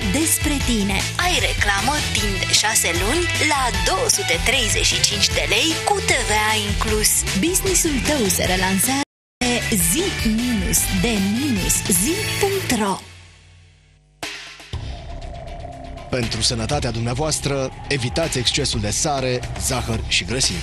despre tine. Ai reclamă timp de 6 luni la 235 de lei cu TVA inclus. Businessul tău se relansează pe zi-de-zi.ro. Pentru sănătatea dumneavoastră, evitați excesul de sare, zahăr și grăsimi.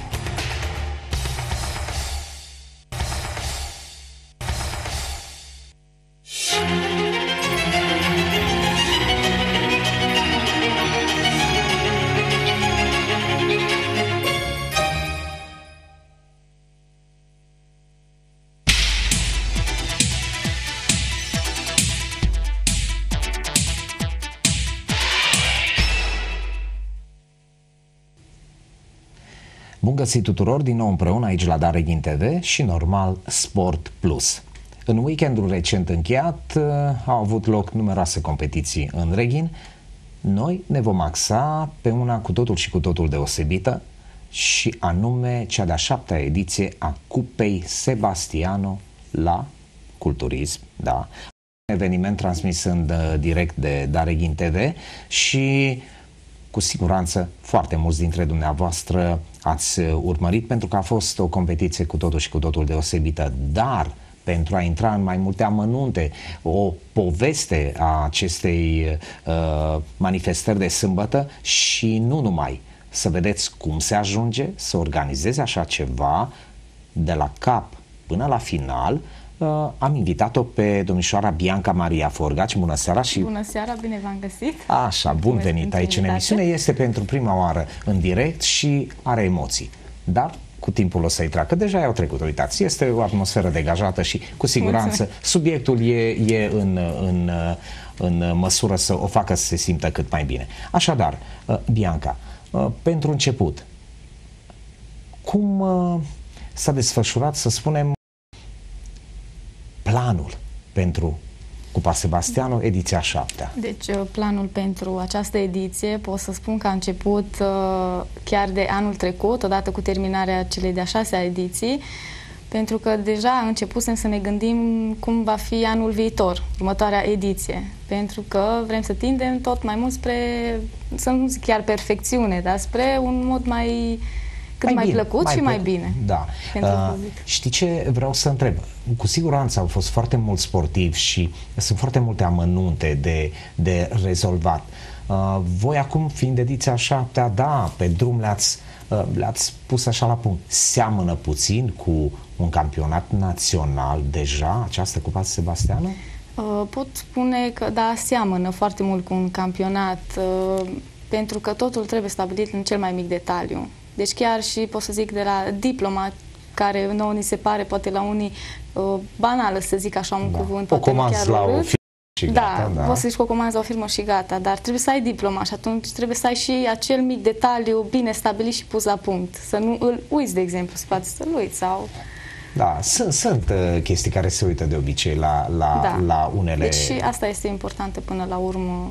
Bun găsit tuturor, din nou împreună aici la Dareghin TV și normal Sport Plus. În weekendul recent încheiat au avut loc numeroase competiții în Reghin. Noi ne vom axa pe una cu totul și cu totul deosebită și anume cea de-a 7-a ediție a Cupei Sebastiano la Culturism, da. Un eveniment transmis în direct de Dareghin TV și cu siguranță foarte mulți dintre dumneavoastră ați urmărit, pentru că a fost o competiție cu totul și cu totul deosebită, dar pentru a intra în mai multe amănunte, o poveste a acestei manifestări de sâmbătă și nu numai, să vedeți cum se ajunge să organizeze așa ceva de la cap până la final. Am invitat-o pe domnișoara Bianca Maria Forgaci. Bună seara! Și bună seara, bine v-am găsit! Așa, bun venit aici în emisiune. Este pentru prima oară în direct și are emoții, dar cu timpul o să-i treacă. Deja i-au trecut, uitați, este o atmosferă degajată și cu siguranță subiectul e în măsură să o facă să se simtă cât mai bine. Așadar, Bianca, pentru început, cum s-a desfășurat, să spunem, planul pentru Cupa Sebastiano, ediția 7-a? Deci, planul pentru această ediție, pot să spun că a început chiar de anul trecut, odată cu terminarea celei de-a 6-a ediții, pentru că deja începusem să ne gândim cum va fi anul viitor, următoarea ediție, pentru că vrem să tindem tot mai mult spre, să nu zic chiar perfecțiune, dar spre un mod mai plăcut și mai bine. Da. Știi ce vreau să întreb? Cu siguranță au fost foarte mulți sportivi și sunt foarte multe amănunte de rezolvat. Voi acum, fiind ediția 7-a, da, pe drum le-ați pus așa la punct. Seamănă puțin cu un campionat național deja, această Cupa Sebastiano? Pot spune că da, seamănă foarte mult cu un campionat, pentru că totul trebuie stabilit în cel mai mic detaliu. Deci chiar și, pot să zic, de la diploma, care nouă ni se pare, poate la unii, banală, să zic așa un cuvânt. O comanzi la o firmă și gata. Da, poți să zici că o comanzi la o firmă și gata, dar trebuie să ai diploma și atunci trebuie să ai și acel mic detaliu bine stabilit și pus la punct. Să nu îl uiți, de exemplu, se poate să-l uiți sau... Da, sunt chestii care se uită de obicei la unele... Deci și asta este importantă până la urmă,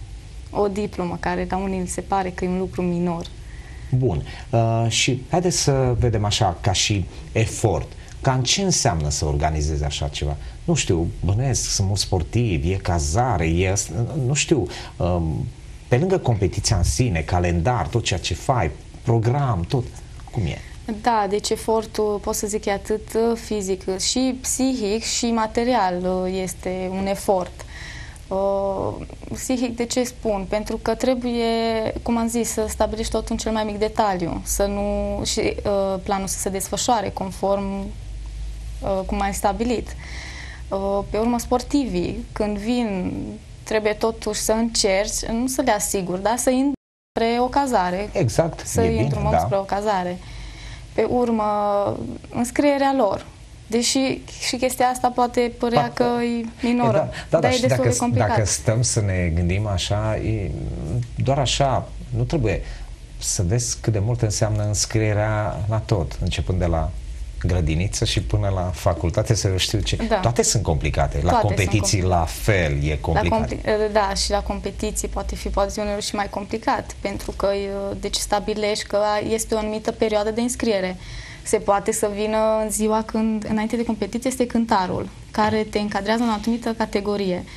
o diplomă, care la unii se pare că e un lucru minor. Bun. Și haideți să vedem așa, ca și efort, cam ce înseamnă să organizezi așa ceva? Nu știu, bănuiesc, sunt mulți sportivi, e cazare, nu știu, pe lângă competiția în sine, calendar, tot ceea ce faci, program, tot, cum e? Da, deci efortul, pot să zic, e atât fizic și psihic și material, este un efort. Psihic, de ce spun? Pentru că trebuie, cum am zis, să stabilești totul în cel mai mic detaliu, să nu, și planul să se desfășoare conform cum ai stabilit. Pe urmă, sportivii, când vin, trebuie totuși să încerci, nu să le asiguri, dar să intri spre o cazare. Exact, să intri spre o cazare. Pe urmă, înscrierea lor. Deși și chestia asta poate părea că e minoră, dar e destul de complicat. Dacă stăm să ne gândim așa, doar așa, nu trebuie să vezi cât de mult înseamnă înscrierea la tot, începând de la grădiniță și până la facultate, să știu ce. Da. Toate sunt complicate. La competiții la fel e complicat. Da, și la competiții poate fi uneori și mai complicat, pentru că deci stabilești că este o anumită perioadă de înscriere. Se poate să vină în ziua când, înainte de competiție, este cântarul, care te încadrează în o anumită categorie.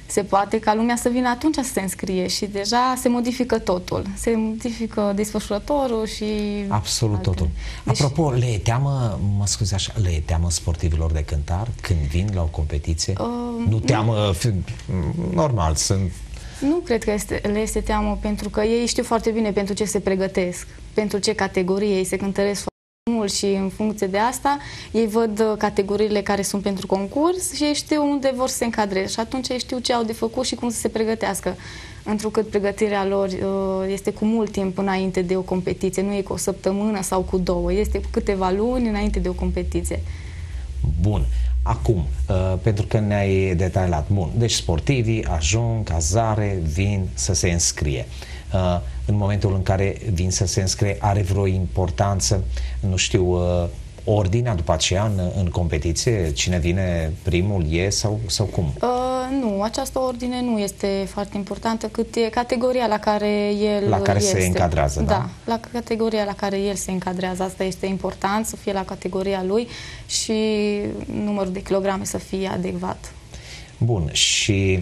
se poate ca lumea să vină atunci să se înscrie și deja se modifică totul. Se modifică desfășurătorul și... Absolut alte. totul. Deci, Apropo, le e teamă, mă scuze așa, le e teamă sportivilor de cântar când vin la o competiție? Nu teamă, normal, sunt... nu cred că le este teamă, pentru că ei știu foarte bine pentru ce se pregătesc, pentru ce categorie ei se cântăresc foarte mult și în funcție de asta ei văd categoriile care sunt pentru concurs și ei știu unde vor să se încadreze și atunci ei știu ce au de făcut și cum să se pregătească. Întrucât pregătirea lor este cu mult timp înainte de o competiție, nu e cu o săptămână sau cu două, este cu câteva luni înainte de o competiție. Bun. Acum, pentru că ne-ai detaliat, bun, deci sportivii ajung, cazare, vin să se înscrie. În momentul în care vin să se înscrie, are vreo importanță, nu știu, ordinea după aceea în competiție? Cine vine primul e sau cum? Nu, această ordine nu este foarte importantă, cât e categoria la care el la care este. se încadrează, da? Da, la categoria la care el se încadrează. Asta este important, să fie la categoria lui și numărul de kilograme să fie adecvat. Bun, și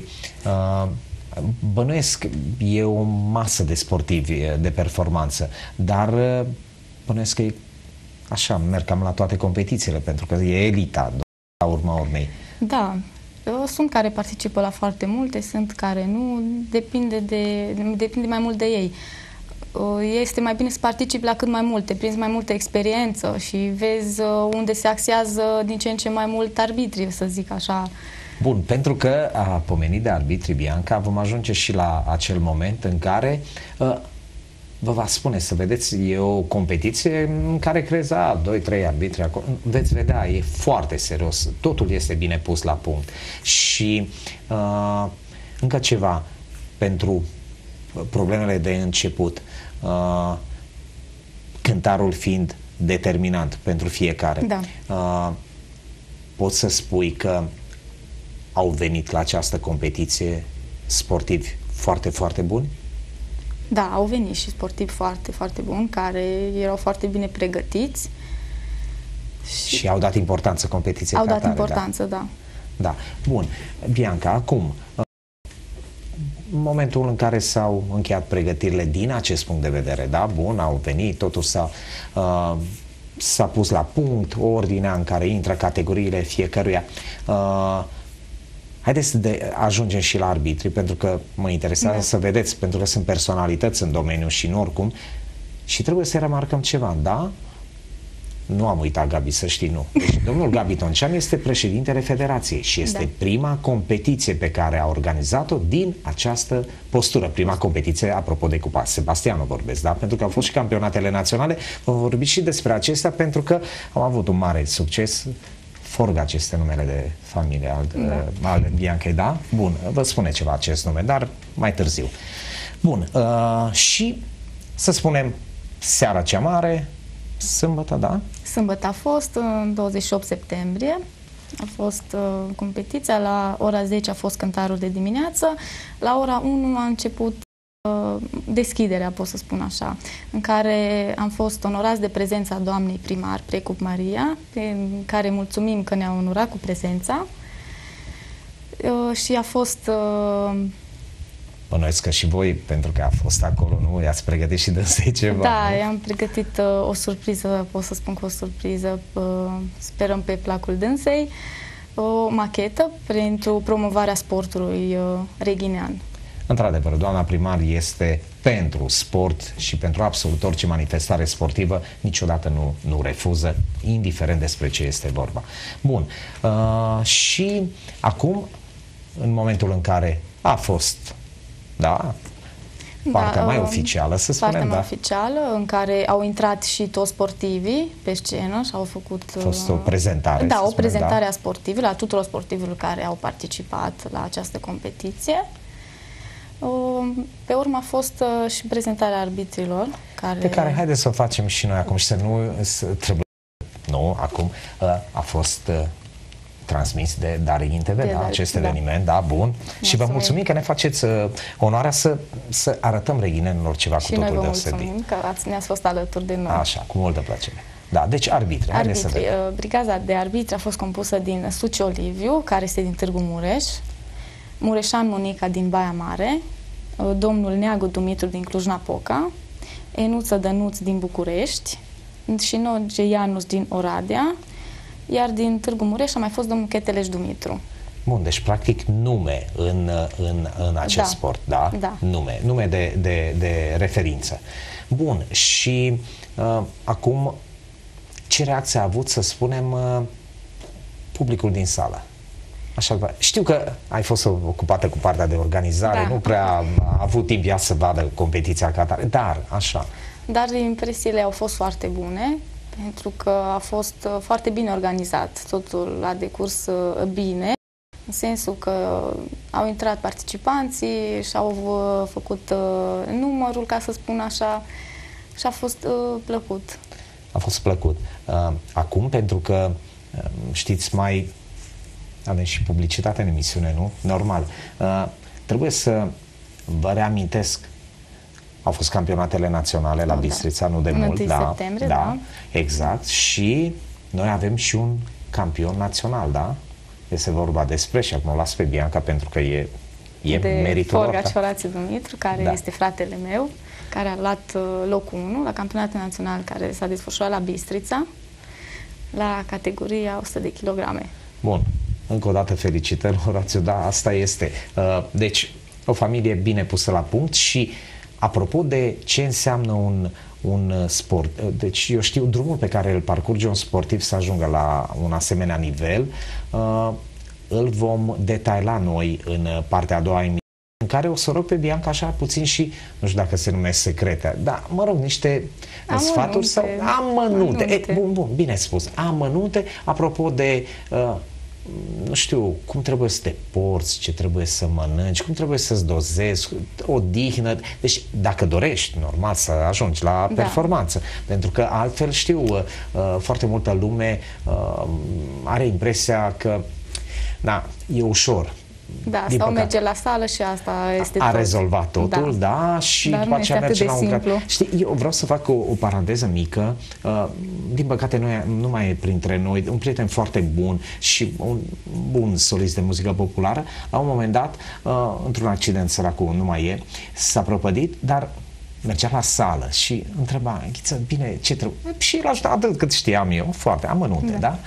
bănuiesc e o masă de sportivi de performanță, dar bănuiesc că e așa, merg cam la toate competițiile, pentru că e elita, la urma urmei. Da, sunt care participă la foarte multe, sunt care nu, depinde mai mult de ei. Este mai bine să participi la cât mai multe, prinzi mai multă experiență și vezi unde se axează din ce în ce mai mult arbitrii, să zic așa. Bun, pentru că a pomenit de arbitri, Bianca, vom ajunge și la acel moment în care vă va spune, să vedeți, e o competiție în care crezi, 2-3 arbitri acolo, veți vedea, e foarte serios, totul este bine pus la punct. Și încă ceva pentru problemele de început, cântarul fiind determinant pentru fiecare. Da. Poți să spui că au venit la această competiție sportivi foarte, foarte buni? Da, au venit și sportivi foarte, foarte buni, care erau foarte bine pregătiți. Și au dat importanță competiției. Au dat importanță, da. Da. Bun. Bianca, acum, în momentul în care s-au încheiat pregătirile din acest punct de vedere, da? Bun, au venit, totul s-a pus la punct, ordinea în care intră categoriile fiecăruia. Haideți să ajungem și la arbitri, pentru că mă interesează să vedeți, pentru că sunt personalități în domeniu și nu oricum. Și trebuie să remarcăm ceva, da? Nu am uitat, Gabi, să știi, nu. Deci, domnul Gabi Toncean este președintele Federației și este prima competiție pe care a organizat-o din această postură. Prima competiție, apropo de Cupa Sebastiano vorbesc, da? Pentru că au fost și campionatele naționale. Vom vorbi și despre acestea, pentru că am avut un mare succes. Forgaci este numele de familie al Biancai, da? Bun, vă spune ceva acest nume, dar mai târziu. Bun, și să spunem seara cea mare, sâmbătă, da? Sâmbătă a fost, în 28 septembrie, a fost competiția, la ora 10 a fost cântarul de dimineață, la ora 1 a început deschiderea, pot să spun așa, în care am fost onorați de prezența doamnei primar Precup Maria, pe care mulțumim că ne-a onorat cu prezența și a fost... Bănuiesc că și voi, pentru că a fost acolo, nu? I-ați pregătit și dânsei ceva, Da, nu? i-am pregătit o surpriză, pot să spun că o surpriză, sperăm pe placul dânsei, o machetă pentru promovarea sportului reghinean. Într-adevăr, doamna primar este pentru sport și pentru absolut orice manifestare sportivă, niciodată nu refuză, indiferent despre ce este vorba. Bun, și acum, în momentul în care a fost, da, partea mai oficială, să spunem, partea mai oficială, în care au intrat și toți sportivii pe scenă și au făcut... A fost o prezentare, da, o prezentare a sportivilor, a tuturor sportivilor care au participat la această competiție. Pe urmă a fost și prezentarea arbitrilor. Pe care haideți să o facem și noi acum și să nu trebuie... Nu, acum a fost transmis de Darighin TV, da, acest eveniment, da, bun. Mulțumim. Și vă mulțumim că ne faceți onoarea să arătăm reghinenilor ceva cu totul deosebit. Și noi vă mulțumim că ne-ați fost alături de noi. Așa, cu multă plăcere. Da, deci arbitri, haideți să vedem. Brigaza de arbitri a fost compusă din Suci Oliviu, care este din Târgu Mureș, Mureșan Monica din Baia Mare, domnul Neagu Dumitru din Cluj-Napoca, Enuță Dănuț din București și Noge Ianus din Oradea, iar din Târgu Mureș a mai fost domnul Cheteleș Dumitru. Bun, deci practic nume în acest sport, da? Da. Nume de referință. Bun, și acum ce reacție a avut, să spunem, publicul din sală? Așa, știu că ai fost ocupată cu partea de organizare, da. Nu prea a avut timp ea să vadă competiția ca atare, dar așa. Dar impresiile au fost foarte bune, pentru că a fost foarte bine organizat, totul a decurs bine, în sensul că au intrat participanții și au făcut numărul, ca să spun așa, și a fost plăcut. A fost plăcut. Acum, pentru că, știți, mai avem și publicitate în emisiune, nu? Normal. Trebuie să vă reamintesc, au fost campionatele naționale la Bistrița, nu de mult. 1 septembrie, da. Exact. Și noi avem și un campion național, da? Este vorba despre, și acum o las pe Bianca pentru că e meritul lor. Forgaci Horațiu Dumitru, care este fratele meu, care a luat locul 1 la campionatul național care s-a desfășurat la Bistrița, la categoria 100 de kilograme. Bun. Încă o dată felicitări, Horațiu, da, asta este. Deci, o familie bine pusă la punct și apropo de ce înseamnă un sport, deci eu știu drumul pe care îl parcurge un sportiv să ajungă la un asemenea nivel, îl vom detaila noi în partea a doua emisiune, în care o să rog pe Bianca așa puțin și, nu știu dacă se numesc secrete, dar mă rog, niște sfaturi sau amănunte. Bun, bine spus, amănunte, apropo de nu știu, cum trebuie să te porți, ce trebuie să mănânci, cum trebuie să-ți dozezi, odihnă. Deci, dacă dorești, normal să ajungi la performanță. Pentru că altfel, știu, foarte multă lume are impresia că e ușor. Da, sau merge la sală și asta este tot. A rezolvat totul, da, și dar după aceea merge la un simplu. Știi, eu vreau să fac o paranteză mică. Din păcate nu mai e printre noi un prieten foarte bun și un bun solist de muzică populară. La un moment dat, într-un accident, săracul nu mai e, s-a prăpădit, dar mergea la sală și întreba, Ghiță, bine, ce trebuie? Și el ajuta atât cât știam eu, foarte amănunte, da?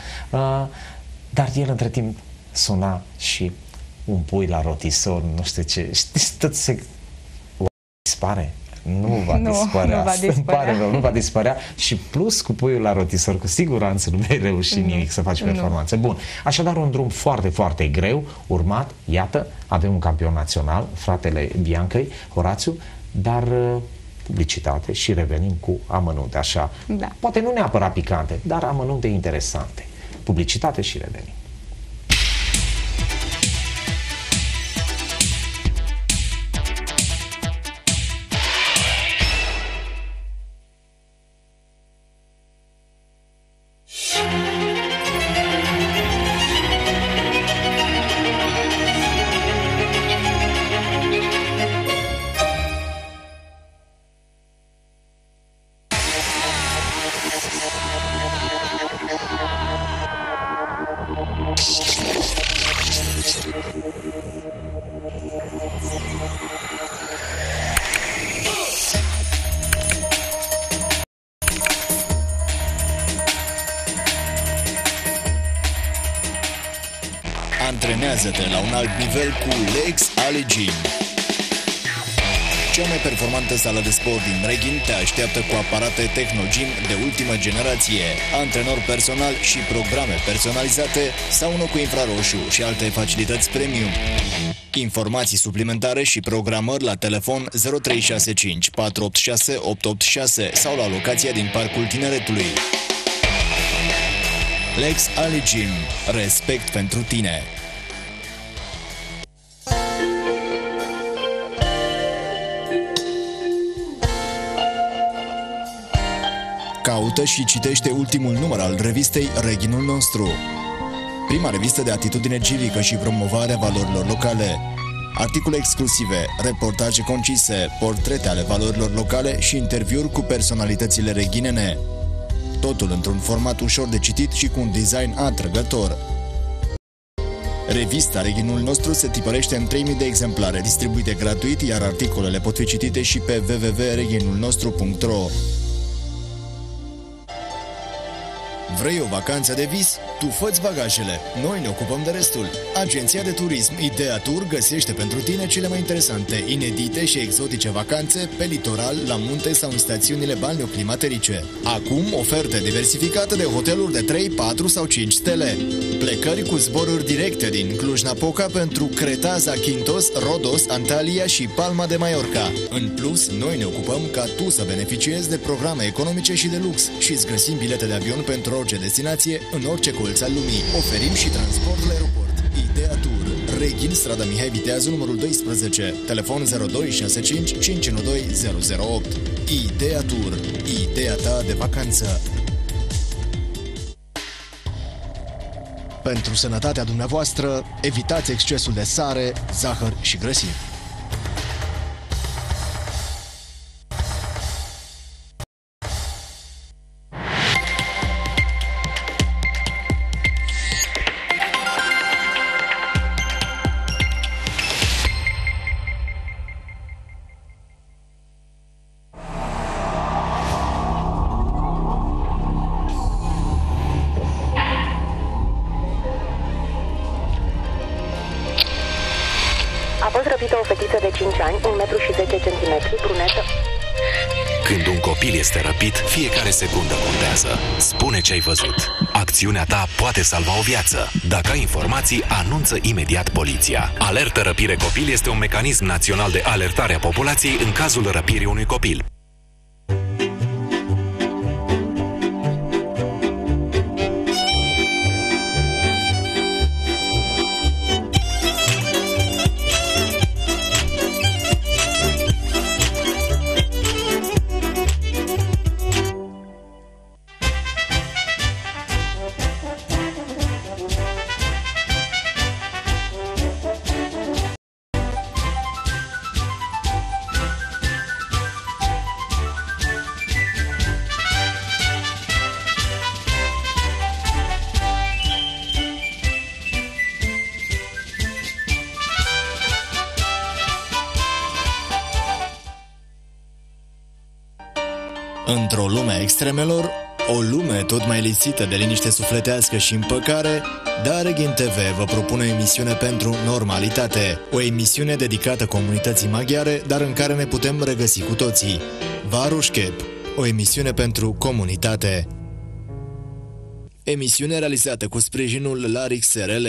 Dar el între timp suna și un pui la rotisor, nu știu ce, știți, tot se dispare. Nu va dispărea. Nu va dispărea și plus cu puiul la rotisor, cu siguranță nu vei reuși nimic să faci performanțe. Bun, așadar un drum foarte, foarte greu, urmat, iată, avem un campion național, fratele Biancăi, Horațiu, dar publicitate și revenim cu amănunte, așa. Da. Poate nu neapărat picante, dar amănunte interesante. Publicitate și revenim. Antrenează-te la un alt nivel cu Lex Ali Gym. Cea mai performantă sală de sport din Reghin te așteaptă cu aparate Technogym de ultimă generație, antrenor personal și programe personalizate, saună cu infraroșu și alte facilități premium. Informații suplimentare și programări la telefon 0365 486 886 sau la locația din Parcul Tineretului. Lex Ali Gym. Respect pentru tine. Caută și citește ultimul număr al revistei Reghinul nostru. Prima revistă de atitudine civică și promovare a valorilor locale. Articole exclusive, reportaje concise, portrete ale valorilor locale și interviuri cu personalitățile reghinene. Totul într-un format ușor de citit și cu un design atrăgător. Revista Reghinul nostru se tipărește în 3000 de exemplare, distribuite gratuit, iar articolele pot fi citite și pe www.reghinulnostru.ro. Vrei o vacanță de vis? Tu fă-ți bagajele, noi ne ocupăm de restul. Agenția de turism Ideea Tour găsește pentru tine cele mai interesante, inedite și exotice vacanțe pe litoral, la munte sau în stațiunile balneoclimaterice. Acum, oferte diversificate de hoteluri de 3, 4 sau 5 stele. Plecări cu zboruri directe din Cluj-Napoca pentru Creta, Zakynthos, Rodos, Antalya și Palma de Mallorca. În plus, noi ne ocupăm ca tu să beneficiezi de programe economice și de lux și îți găsim bilete de avion pentru orice destinație, în orice colț al lumii. Oferim și transport la aeroport. Ideea Tour. Reghin, strada Mihai Viteazu, numărul 12. Telefon 0265 512 008. Ideea Tour. Ideea ta de vacanță. Pentru sănătatea dumneavoastră, evitați excesul de sare, zahăr și grăsimi. A fost răpită o fetiță de 5 ani, 1 metru și 10 centimetri, brunetă. Când un copil este răpit, fiecare secundă contează. Spune ce ai văzut. Acțiunea ta poate salva o viață. Dacă ai informații, anunță imediat poliția. Alertă Răpire Copil este un mecanism național de alertare a populației în cazul răpirii unui copil. Într-o lume a extremelor, o lume tot mai lipsită de liniște sufletească și împăcare, Reghin TV vă propune o emisiune pentru normalitate, o emisiune dedicată comunității maghiare, dar în care ne putem regăsi cu toții. Városkép, o emisiune pentru comunitate. Emisiune realizată cu sprijinul Larix SRL.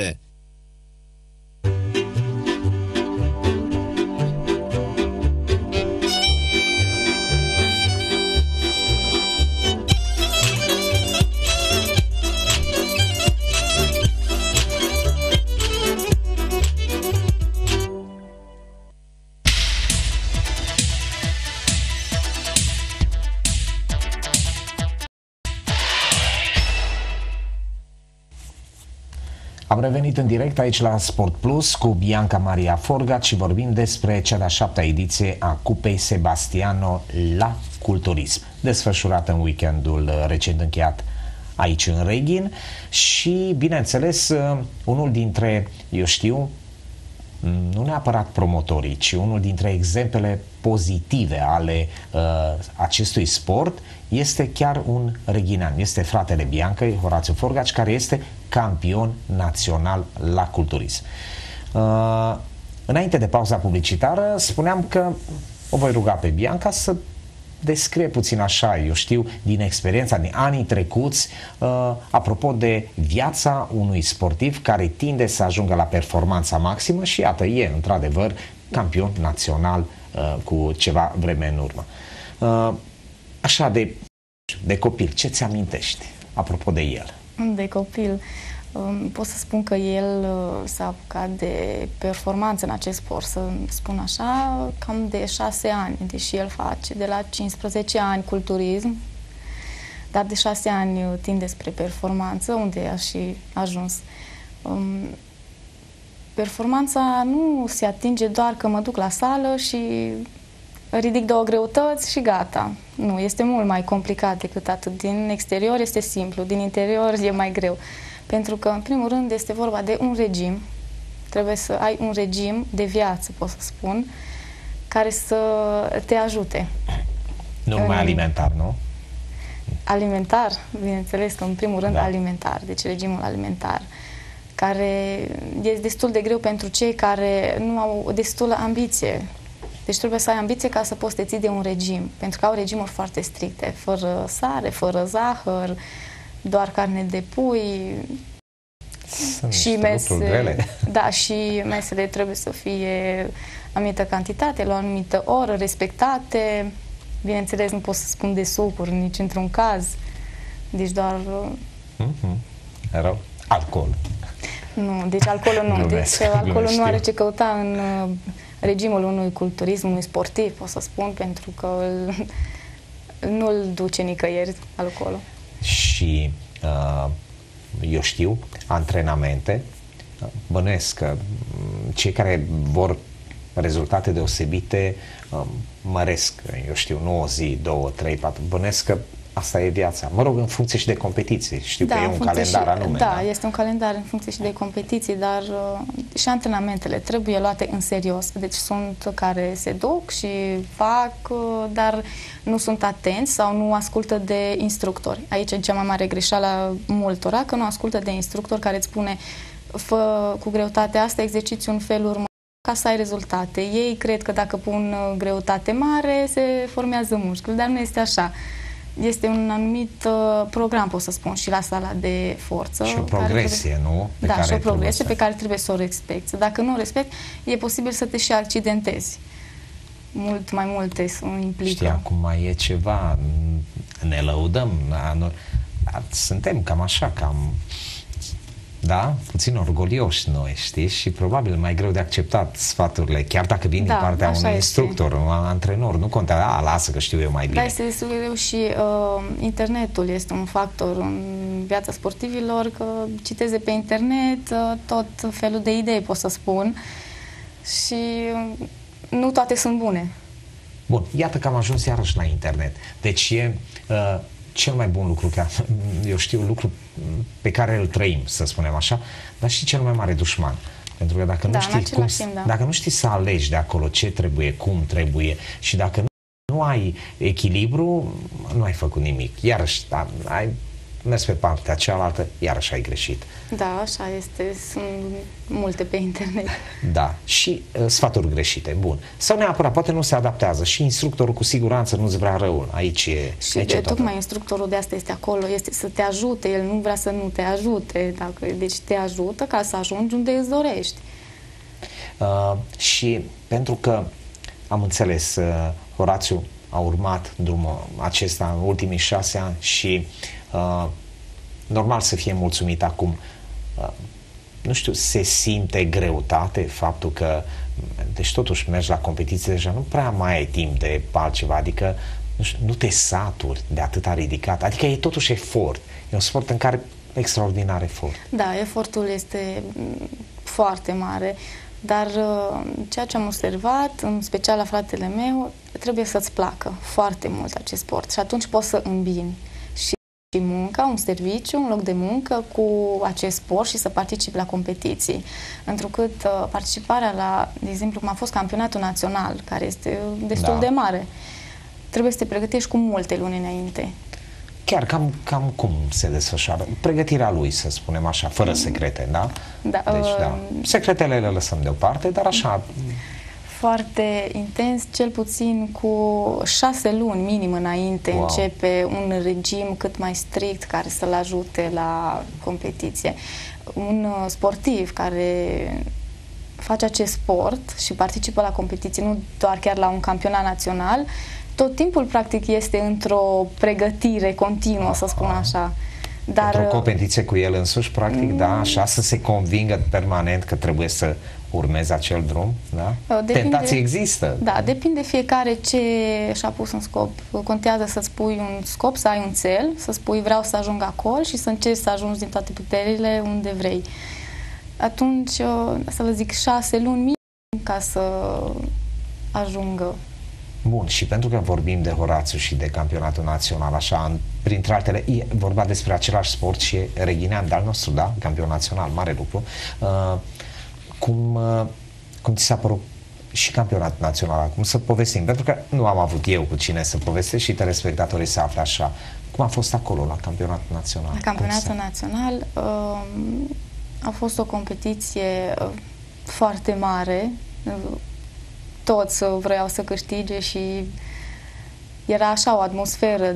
Am revenit în direct aici la Sport Plus cu Bianca Maria Forgat și vorbim despre cea de-a 7-a ediție a Cupei Sebastiano la Culturism, desfășurată în weekendul recent încheiat aici în Reghin și, bineînțeles, unul dintre, eu știu, nu neapărat promotorii, ci unul dintre exemplele pozitive ale acestui sport este chiar un reghinean. Este fratele Biancăi, Horațiu Forgaci, care este campion național la culturism. Înainte de pauza publicitară, spuneam că o voi ruga pe Bianca să descrie puțin așa, eu știu, din experiența, din anii trecuți, apropo de viața unui sportiv care tinde să ajungă la performanța maximă și iată, e într-adevăr campion național cu ceva vreme în urmă. Așa, de copil, ce ți amintești apropo de el? De copil, pot să spun că el s-a apucat de performanță în acest sport, să spun așa, cam de 6 ani, deși el face de la 15 ani culturism, dar de 6 ani tinde spre performanță, unde a și ajuns. Performanța nu se atinge doar că mă duc la sală și ridic 2 greutăți și gata. Nu, este mult mai complicat decât atât. Din exterior este simplu, din interior e mai greu. Pentru că, în primul rând, este vorba de un regim Trebuie să ai un regim de viață, pot să spun, care să te ajute. Nu numai alimentar, nu? Alimentar, bineînțeles că în primul rând alimentar, deci regimul alimentar, care este destul de greu pentru cei care nu au destulă ambiție. Deci trebuie să ai ambiție ca să poți te ții de un regim, pentru că au regimuri foarte stricte, fără sare, fără zahăr, doar carne de pui. Sunt și grele. Da, și mesele trebuie să fie anumită cantitate, la o anumită oră, respectate. Bineînțeles, nu pot să spun de sucuri nici într-un caz. Deci doar... Rău. Alcool. Nu, deci alcoolul nu. Glumesc, alcoolul nu are ce căuta în regimul unui culturism, unui sportiv, pot să spun, pentru că nu-l duce nicăieri alcoolul. Și eu știu, antrenamente, bănuiesc că cei care vor rezultate deosebite măresc, eu știu, nu o zi, 2, 3, 4, bănuiesc că asta e viața. Mă rog, în funcție și de competiții. Știu că e un calendar anume. Da, este un calendar în funcție și de competiții, dar și antrenamentele trebuie luate în serios. Deci sunt care se duc și fac, dar nu sunt atenți sau nu ascultă de instructori. Aici e cea mai mare greșeală multora, că nu ascultă de instructor care îți spune: fă cu greutatea asta exercițiul în felul următor ca să ai rezultate. Ei cred că dacă pun greutate mare se formează mușchi, dar nu este așa. Este un anumit program, pot să spun, și la sala de forță. Și o progresie, nu? Da, și o progresie pe care trebuie să o respecti. Dacă nu o respecti, e posibil să te și accidentezi. Mult mai multe implică. Știi, acum mai e ceva, ne lăudăm, suntem cam așa, da, puțin orgolioși noi, știi? Și probabil mai greu de acceptat sfaturile, chiar dacă vin din partea unui instructor, un antrenor, nu contează, lasă că știu eu mai bine. Da, este destul de greu și internetul este un factor în viața sportivilor, că citeze pe internet tot felul de idei, pot să spun, și nu toate sunt bune. Bun, iată că am ajuns iarăși la internet. Deci e cel mai bun lucru, eu știu, lucru pe care îl trăim, să spunem așa, dar și cel mai mare dușman. Pentru că dacă nu știi dacă nu știi să alegi de acolo ce trebuie, cum trebuie, și dacă nu ai echilibru, nu ai făcut nimic. Iarăși ai mers pe partea cealaltă, iarăși ai greșit. Da, așa este. Sunt multe pe internet. Da. Și sfaturi greșite. Bun. Sau neapărat, poate nu se adaptează și instructorul cu siguranță nu-ți vrea răul. Aici e... Și tocmai instructorul de asta este acolo, este să te ajute. El nu vrea să nu te ajute. Deci te ajută ca să ajungi unde îți dorești. Și pentru că am înțeles, Horațiu a urmat drumul acesta în ultimii 6 ani și normal să fie mulțumit acum. Nu știu, se simte greutate faptul că, deci totuși mergi la competiție, deja nu prea mai ai timp de altceva, adică nu te saturi de atâta ridicat, adică e totuși efort, e un sport în care extraordinar efort. Da, efortul este foarte mare, dar ceea ce am observat, în special la fratele meu, trebuie să-ți placă foarte mult acest sport și atunci poți să îmbini și munca, un serviciu, un loc de muncă cu acest sport și să participi la competiții. Întrucât participarea la, de exemplu, cum a fost campionatul național, care este destul de mare, trebuie să te pregătești cu multe luni înainte. Chiar cam cum se desfășoară? Pregătirea lui, să spunem așa, fără secrete, da? Da. Deci, secretele le lăsăm deoparte, dar așa... Foarte intens, cel puțin cu 6 luni minim înainte începe un regim cât mai strict care să-l ajute la competiție. Un sportiv care face acest sport și participă la competiție, nu doar chiar la un campionat național, tot timpul practic este într-o pregătire continuă, să spun așa. Dar într-o competiție cu el însuși, practic, da, așa, să se convingă permanent că trebuie să urmezi acel drum, da? Tentații există. Da, depinde fiecare ce și-a pus în scop. Contează să-ți pui un scop, să ai un cel, să spui vreau să ajung acolo și să încerci să ajungi din toate puterile unde vrei. Atunci, să vă zic, 6 luni minim ca să ajungă. Bun, și pentru că vorbim de Horațiu și de campionatul național, așa, printre altele, e vorba despre același sport și Reghinean, de-al nostru, da? Campion național, mare lucru. cum ți s-a părut și campionatul național, acum să povestim, pentru că nu am avut eu cu cine să povestesc și telespectatorii se află așa. Cum a fost acolo la campionatul național? La campionatul național a fost o competiție foarte mare, toți vreau să câștige și era așa o atmosferă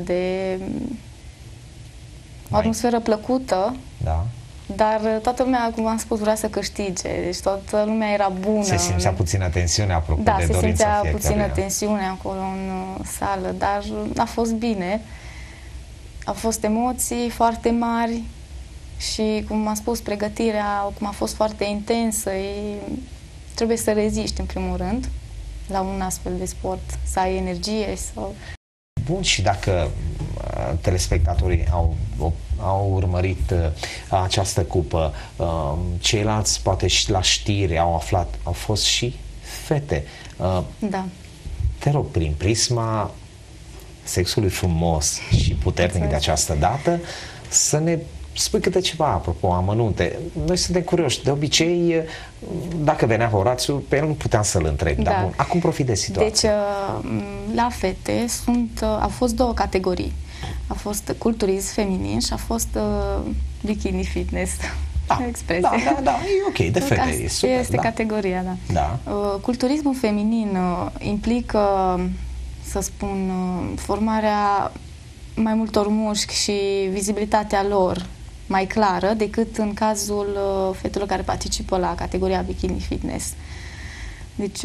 atmosferă plăcută, da. Dar toată lumea, cum am spus, vrea să câștige, deci toată lumea era bună. Se simțea puțină tensiune apropo de dorința fiecăruia. Da, se simțea puțină tensiune acolo în sală, dar a fost bine. Au fost emoții foarte mari și, cum am spus, pregătirea, cum a fost foarte intensă, trebuie să reziști în primul rând la un astfel de sport, să ai energie sau... Bun, și dacă telespectatorii au urmărit această cupă, ceilalți poate și la știri au aflat, au fost și fete. Da. Te rog, prin prisma sexului frumos și puternic de această dată, să ne spui câte ceva, apropo, amănunte. Noi suntem curioși. De obicei, dacă venea Horațiu, pe el nu puteam să-l întreb. Da. Dar bun, acum profit de situație. Deci, la fete au fost două categorii. A fost culturism feminin și a fost bikini fitness. Expresie. Da, e ok, de fete. E super, este categoria, da. Culturismul feminin implică, să spun, formarea mai multor mușchi și vizibilitatea lor mai clară decât în cazul fetelor care participă la categoria bikini fitness. Deci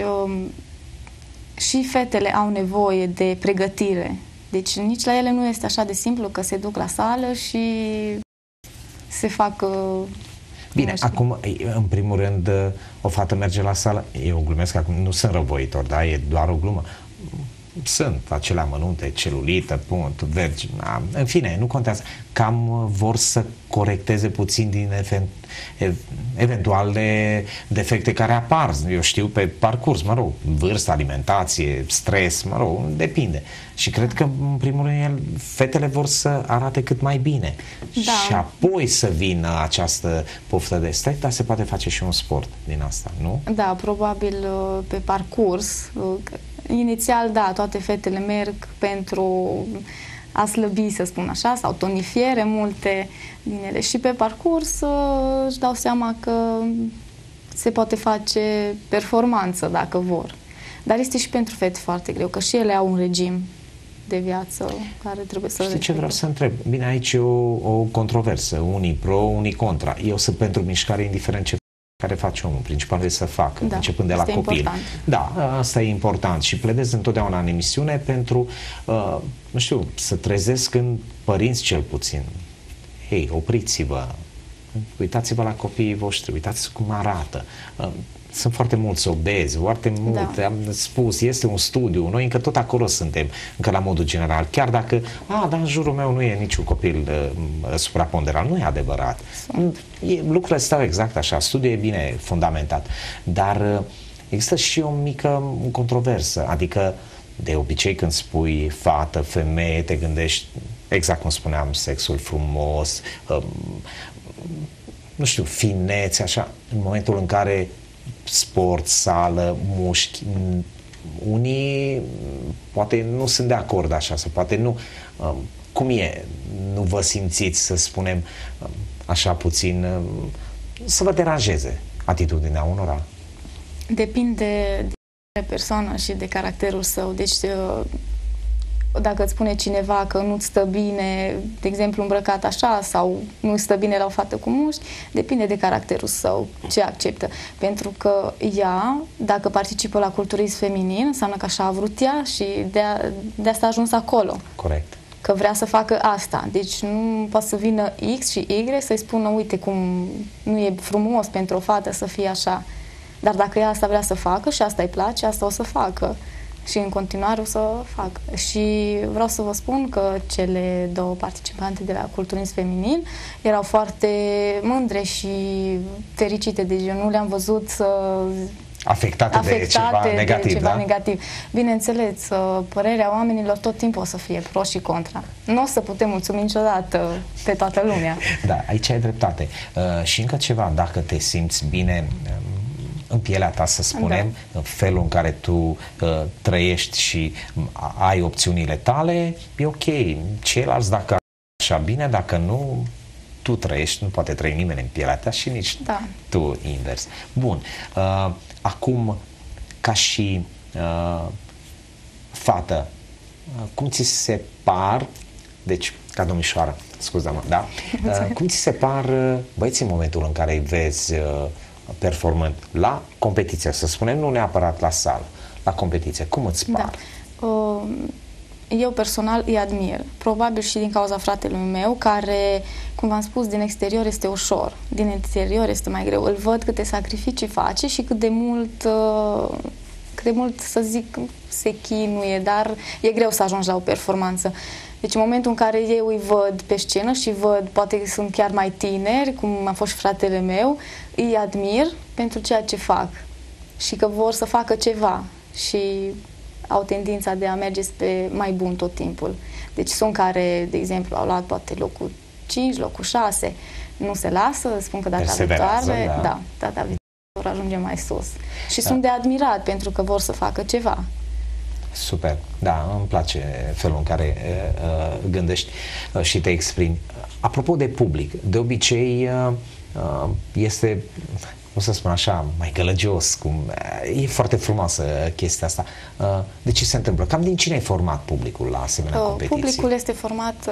și fetele au nevoie de pregătire. Deci nici la ele nu este așa de simplu că se duc la sală și se fac... Bine, acum, în primul rând, o fată merge la sală, eu glumesc acum, nu sunt răvoitor, da? E doar o glumă. Sunt acele amănunte, celulită, punct, vergi, în fine, nu contează. Cam vor să corecteze puțin din eventuale defecte care apar, eu știu, pe parcurs, mă rog, vârstă, alimentație, stres, mă rog, depinde. Și cred că, în primul rând, fetele vor să arate cât mai bine. Da. Și apoi să vină această poftă de stai, dar se poate face și un sport din asta, nu? Da, probabil pe parcurs. Inițial, da, toate fetele merg pentru a slăbi, să spun așa, sau tonifiere multe din ele. Și pe parcurs își dau seama că se poate face performanță dacă vor. Dar este și pentru fete foarte greu, că și ele au un regim de viață care trebuie să... Știi ce vreau să întreb? Bine, aici e o controversă, unii pro, unii contra. Eu sunt pentru mișcare indiferent ce care face omul, principalul e să facă, începând de la copil. Important. Da, asta e important și pledez întotdeauna în emisiune pentru, nu știu, să trezesc în părinți cel puțin. Hei, opriți-vă, uitați-vă la copiii voștri, uitați cum arată. Sunt foarte mulți obezi, foarte multe, am spus, este un studiu, noi încă tot acolo suntem, încă la modul general, chiar dacă, dar în jurul meu nu e niciun copil supraponderal, nu e adevărat. Lucrurile stau exact așa, studiul e bine fundamentat, dar există și o mică controversă, adică de obicei când spui fată, femeie, te gândești, exact cum spuneam, sexul frumos, nu știu, finețe, așa, în momentul în care sport, sală, mușchi, unii poate nu sunt de acord așa, sau poate nu. Cum e? Nu vă simțiți, să spunem, așa puțin, să vă deranjeze atitudinea unora? Depinde de persoană și de caracterul său. Deci, dacă îți spune cineva că nu-ți stă bine, de exemplu, îmbrăcat așa, sau nu-ți stă bine la o fată cu mușchi, depinde de caracterul său, ce acceptă. Pentru că ea, dacă participă la culturism feminin, înseamnă că așa a vrut ea și de asta a ajuns acolo. Corect. Că vrea să facă asta. Deci nu poate să vină X și Y să-i spună, uite cum nu e frumos pentru o fată să fie așa. Dar dacă ea asta vrea să facă și asta îi place, asta o să facă. Și în continuare o să fac. Și vreau să vă spun că cele două participante de la culturism feminin erau foarte mândre și fericite. Deci eu nu le-am văzut afectate de ceva negativ, da? Negativ. Bineînțeles, părerea oamenilor tot timpul o să fie pro și contra. Nu o să putem mulțumi niciodată pe toată lumea. Da, aici ai dreptate. Și încă ceva, dacă te simți bine, în pielea ta, să spunem, în felul în care tu trăiești și ai opțiunile tale, e ok. Ceilalți, dacă așa bine, dacă nu, tu trăiești, nu poate trăi nimeni în pielea ta și nici tu invers. Bun. Acum, ca și fată, cum ți se par, deci, ca domnișoară, scuză-mă, da? Cum ți se par băieții în momentul în care îi vezi performând la competiție, să spunem, nu neapărat la sală, la competiție, cum îți par? Eu personal îi admir, probabil și din cauza fratelui meu, care, cum v-am spus, din exterior este ușor, din interior este mai greu. Îl văd câte sacrificii face și cât de mult, să zic, se chinuie, dar e greu să ajungi la o performanță. Deci în momentul în care eu îi văd pe scenă și văd, poate că sunt chiar mai tineri, cum a fost și fratele meu, îi admir pentru ceea ce fac și că vor să facă ceva și au tendința de a merge spre mai bun tot timpul. Deci sunt care, de exemplu, au luat poate locul 5, locul 6, nu se lasă, spun că data viitoare, data viitoare vor ajunge mai sus. Și sunt de admirat pentru că vor să facă ceva. Super, da, îmi place felul în care gândești și te exprimi. Apropo de public, de obicei este, o să spun așa, mai gălăgios, e foarte frumoasă chestia asta. De ce se întâmplă? Cam din cine ai format publicul la asemenea competiții? Publicul este format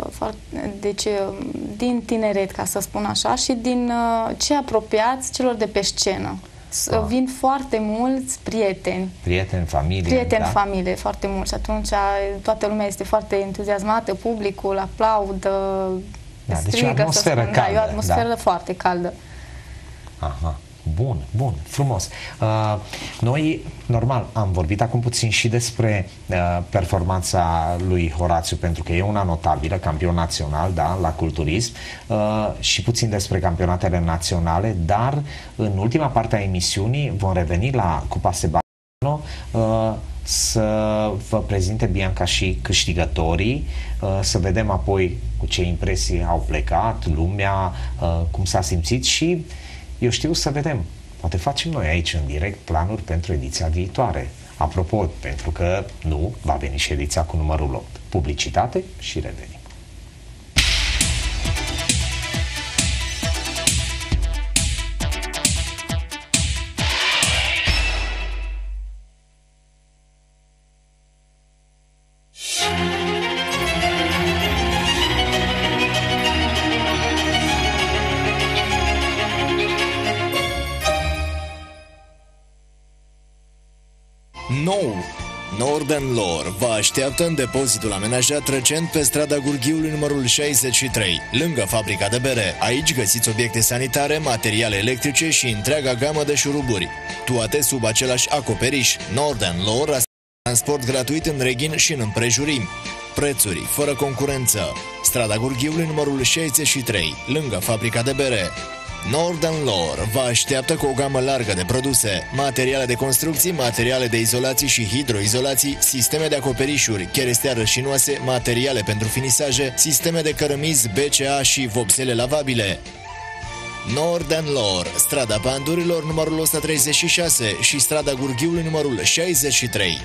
din tineret, ca să spun așa, și din cei apropiați celor de pe scenă. Vin foarte mulți prieteni. Prieteni, familie. Familie, foarte mulți. Și atunci toată lumea este foarte entuziasmată, publicul aplaudă, deci o atmosferă caldă. E o atmosferă foarte caldă. Aha. Bun, frumos. Noi, normal, am vorbit acum puțin și despre performanța lui Horațiu, pentru că e una notabilă, campion național, da, la culturism, și puțin despre campionatele naționale, dar în ultima parte a emisiunii vom reveni la Cupa Sebastiano, să vă prezinte Bianca și câștigătorii, să vedem apoi cu ce impresii au plecat lumea, cum s-a simțit și eu știu, să vedem. Poate facem noi aici în direct planuri pentru ediția viitoare. Apropo, pentru că nu va veni și ediția cu numărul 8. Publicitate și revenim. Nou! Northern Lore vă așteaptă în depozitul amenajat recent pe strada Gurghiului numărul 63, lângă fabrica de bere. Aici găsiți obiecte sanitare, materiale electrice și întreaga gamă de șuruburi, toate sub același acoperiș. Northern Lore asigură transport gratuit în Reghin și în împrejurimi. Prețuri fără concurență. Strada Gurghiului numărul 63, lângă fabrica de bere. Northern Lore vă așteaptă cu o gamă largă de produse, materiale de construcții, materiale de izolații și hidroizolații, sisteme de acoperișuri, cherestea rășinoase, materiale pentru finisaje, sisteme de cărămizi BCA și vopsele lavabile. Northern Lore, strada Pandurilor numărul 136 și strada Gurghiului numărul 63.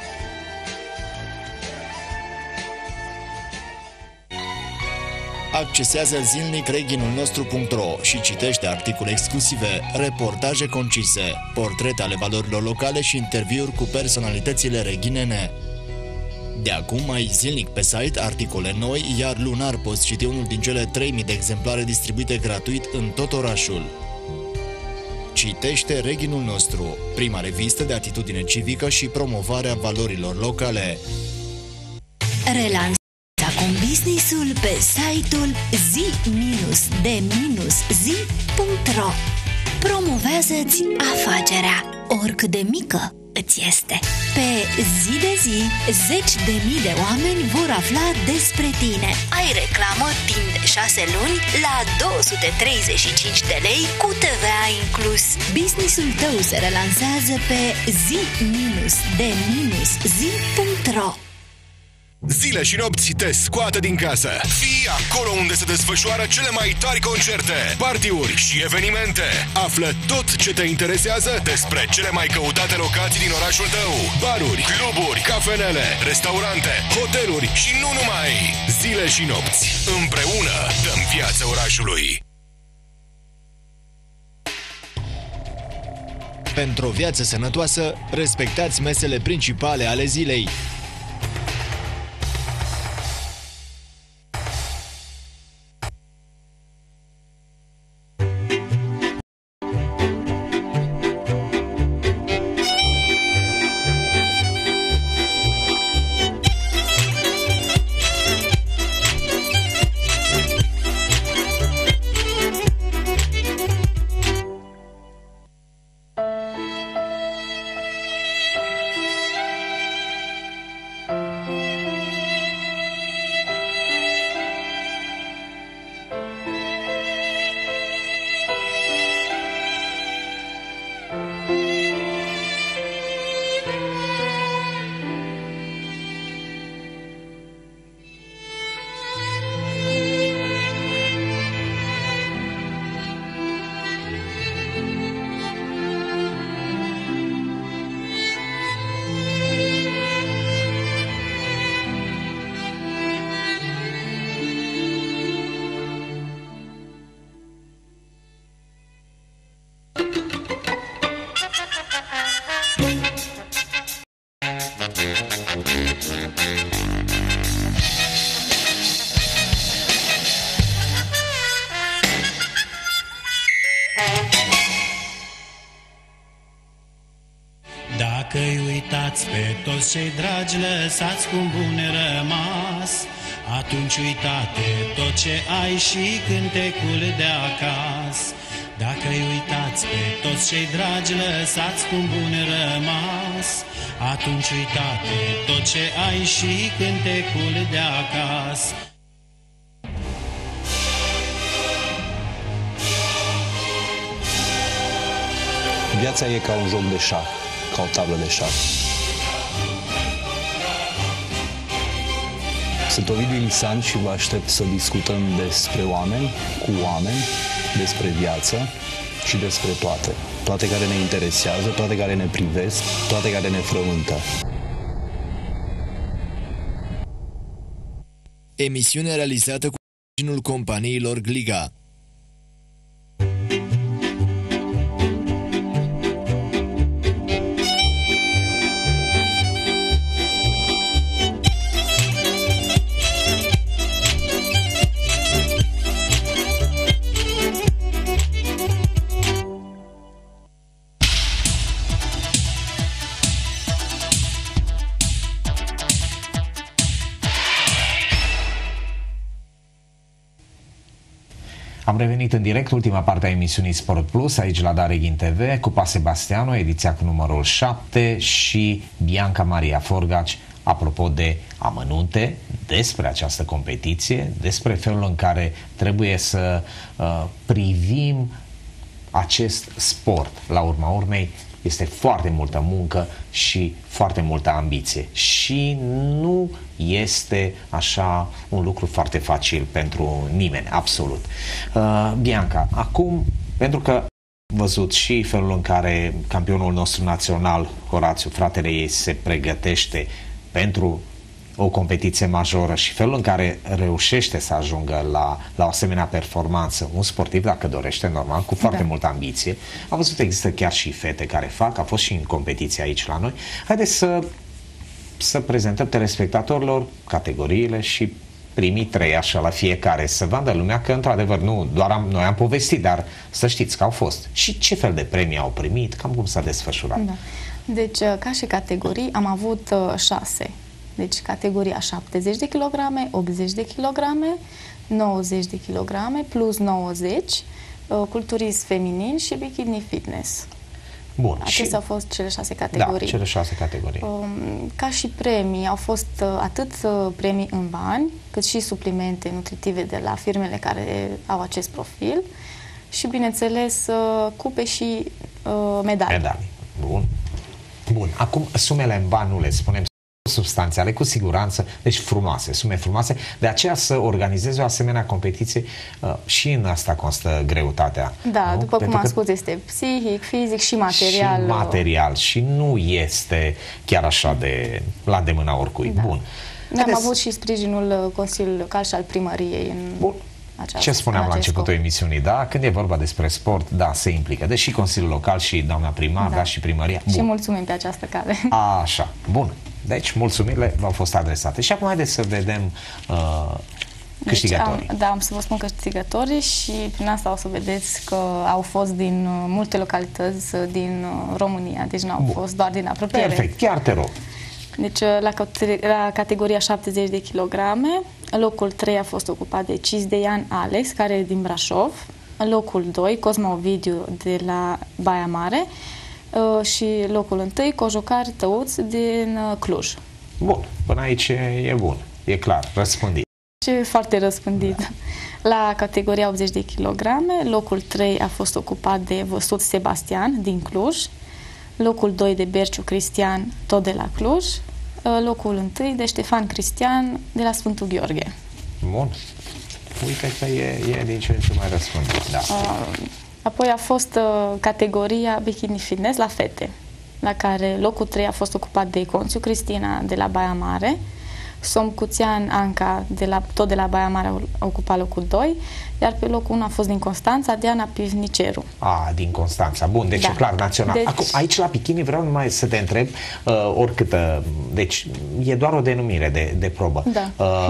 Accesează zilnic reghinul nostru.ro și citește articole exclusive, reportaje concise, portrete ale valorilor locale și interviuri cu personalitățile reghinene. De acum ai zilnic pe site articole noi, iar lunar poți citi unul din cele 3000 de exemplare distribuite gratuit în tot orașul. Citește Reghinul nostru, prima revistă de atitudine civică și promovarea valorilor locale. Acum businessul pe site-ul zi-de-zi.ro. Promovează-ți afacerea, oricât de mică îți este. Pe zi de zi, zeci de mii de oameni vor afla despre tine. Ai reclamă timp de 6 luni la 235 de lei cu TVA inclus. Businessul tău se relansează pe zi-de-zi.ro. Zile și nopți te scoată din casă. Fii acolo unde se desfășoară cele mai tari concerte, party-uri și evenimente. Află tot ce te interesează despre cele mai căutate locații din orașul tău. Baruri, cluburi, cafenele, restaurante, hoteluri și nu numai. Zile și nopți. Împreună dăm viață orașului. Pentru o viață sănătoasă, respectați mesele principale ale zilei. Dacă-i uitați pe toți cei dragi lăsați cu bun rămas, atunci uitate tot ce ai și cântecul de acasă. Dacă-i uitați pe toți cei dragi lăsați cu bun rămas, atunci uitate tot ce ai și cântecul de acasă. Viața e ca un joc de șah, ca o tablă de șah. Sunt Ovidiu Ilisan și vă aștept să discutăm despre oameni, cu oameni, despre viață și despre toate. Toate care ne interesează, toate care ne privesc, toate care ne frământă. Emisiune realizată cu sprijinul companiilor Gliga. Am revenit în direct, ultima parte a emisiunii Sport Plus, aici la Dareghin TV, Cupa Sebastiano, ediția cu numărul 7 și Bianca Maria Forgaci, apropo de amănunte despre această competiție, despre felul în care trebuie să privim acest sport. La urma urmei, este foarte multă muncă și foarte multă ambiție și nu este așa un lucru foarte facil pentru nimeni, absolut. Bianca, acum, pentru că văzut și felul în care campionul nostru național, Horațiu, fratele ei, se pregătește pentru o competiție majoră și felul în care reușește să ajungă la o asemenea performanță, un sportiv, dacă dorește, normal, cu foarte multă ambiție. Am văzut, există chiar și fete care fac, a fost și în competiție aici la noi. Haideți să prezentăm telespectatorilor categoriile și primii 3 așa la fiecare, să vadă lumea că, într-adevăr, nu doar noi am povestit, dar să știți că au fost. Și ce fel de premii au primit, cam cum s-a desfășurat. Da. Deci, ca și categorii, am avut 6. Deci categoria 70 de kg, 80 de kg, 90 de kg, plus 90, culturism feminin și bikini fitness. Bun. Acestea au fost cele 6 categorii. Da, cele 6 categorii. Ca și premii, au fost atât premii în bani, cât și suplimente nutritive de la firmele care au acest profil și, bineînțeles, cupe și medalii. Medalii. Bun. Bun. Acum, sumele în bani nu le spunem. substanțiale, cu siguranță, deci frumoase, sume frumoase, de aceea să organizeze o asemenea competiție și în asta constă greutatea. Da, nu? după Pentru cum am spus, este psihic, fizic și material. Și material și nu este chiar așa de la îndemâna oricui. Da. Bun. Am avut și sprijinul Consiliului Local și al Primăriei în Bun. Ce spuneam la începutul emisiunii, da? Când e vorba despre sport, da, se implică. Deși Consiliul Local și doamna primar, da, și primăria. Bun. Și mulțumim pe această cale. Așa, bun. Deci, mulțumirile v-au fost adresate. Și acum haideți să vedem câștigătorii. Deci am să vă spun câștigătorii și prin asta o să vedeți că au fost din multe localități din România. Deci nu au fost doar din apropiere. Perfect, chiar te rog. Deci la categoria 70 de kilograme, locul 3 a fost ocupat de Cizdeian Alex, care e din Brașov, locul 2 Cosma Ovidiu de la Baia Mare și locul 1 Cojocar Tăuț din Cluj. Bun, până aici e bun, e clar, răspândit. Și foarte răspândit. La categoria 80 de kilograme, locul 3 a fost ocupat de Văsut Sebastian din Cluj, locul 2 de Berciu Cristian, tot de la Cluj, locul 1 de Ștefan Cristian de la Sfântul Gheorghe. Bun. Uite că e din ce în ce mai răspândit, da. Apoi a fost categoria Bikini Fitness la fete, la care locul 3 a fost ocupat de Conțiu Cristina de la Baia Mare, Somcuțean Anca tot de la Baia Mare a ocupat locul 2, iar pe locul 1 a fost din Constanța Diana Pivniceru. Din Constanța. Bun, deci da, e clar național. Deci... Acum, aici la bikini vreau numai să te întreb oricâtă, deci e doar o denumire de probă. Da.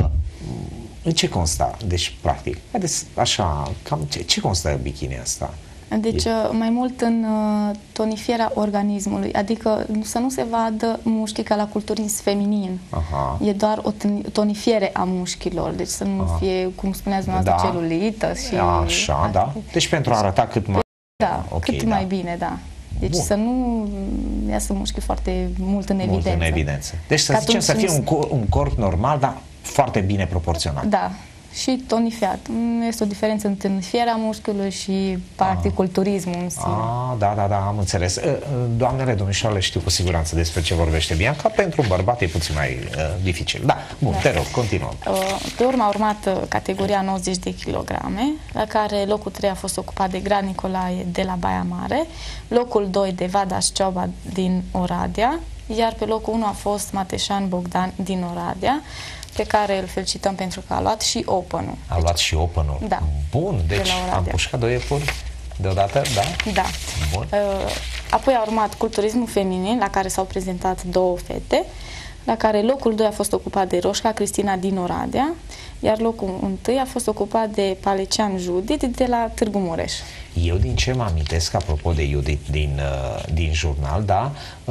În ce constă? Deci, practic, haideți așa, cam ce constă bikini asta? Deci, mai mult în tonifierea organismului, adică să nu se vadă mușchii ca la culturism feminin. Aha. E doar o tonifiere a mușchilor, deci să nu fie, cum spuneați dumneavoastră, celulită și... Așa, da. Deci pentru a arăta cât mai... Da, cât mai bine, da. Deci bun, să nu iasă mușchii foarte mult în evidență. Mult în evidență. Deci să zicem să fie un corp normal, dar foarte bine proporționat. Da. Și tonifiat. Este o diferență între tonifierea musculului și practic culturismul în sine. Da, am înțeles. Doamnele, domnișoarele știu cu siguranță despre ce vorbește Bianca, pentru un bărbat e puțin mai dificil. Da, bun, te rog, continuăm. Pe urmă a urmat categoria 90 de kilograme, la care locul 3 a fost ocupat de Grad Nicolae de la Baia Mare, locul 2 de Vadas Cioba din Oradea, iar pe locul 1 a fost Mateșan Bogdan din Oradea, pe care îl felicităm pentru că a luat și Open-ul. A luat și Open-ul? Da. Bun, deci am pușcat 2 iepuri deodată, da? Da. Bun. Apoi a urmat culturismul feminin, la care s-au prezentat 2 fete, la care locul 2 a fost ocupat de Roșca Cristina din Oradea, iar locul 1 a fost ocupat de Palecean Judit de la Târgu Mureș. Eu din ce mă amintesc, apropo de Judit din jurnal, da,